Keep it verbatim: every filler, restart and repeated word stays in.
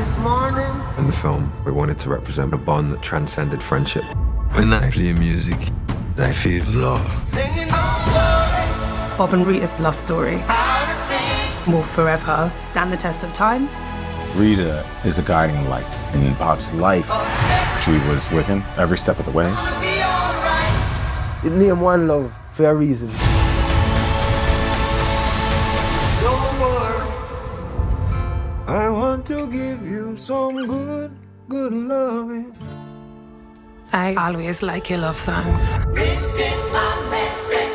this morning. In the film, we wanted to represent a bond that transcended friendship. When I play music, I feel love. Singing over. Bob and Rita's love story will forever stand the test of time. Rita is a guiding light in Bob's life. She was with him every step of the way. It named One Love for a reason. I want to give you some good, good loving. I always like your love songs. This is my message.